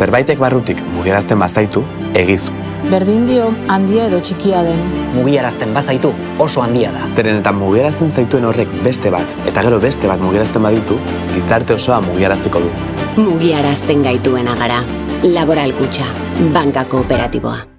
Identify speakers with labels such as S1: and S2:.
S1: Zerbaitek barrutik mugiarazten bazaitu, egizu.
S2: Berdin dio, handia edo txikia den.
S3: Mugiarazten bazaitu, oso handia da.
S1: Zeren eta mugiarazten zaituen horrek beste bat, eta gero beste bat mugiarazten baditu, gizarte osoa mugiarazteko du.
S4: Mugiarazten gaituena gara. Laboral Kutxa, banka kooperatiboa.